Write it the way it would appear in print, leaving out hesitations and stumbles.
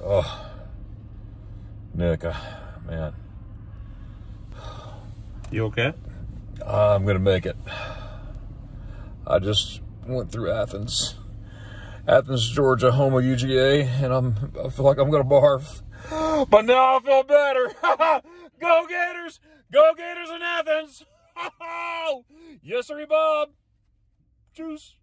Oh, Nick, man. You okay? I'm gonna make it. I just went through Athens, Georgia, home of UGA, and I feel like I'm gonna barf. But now I feel better. Go Gators! Go Gators in Athens! Yes, sir, Bob. Juice.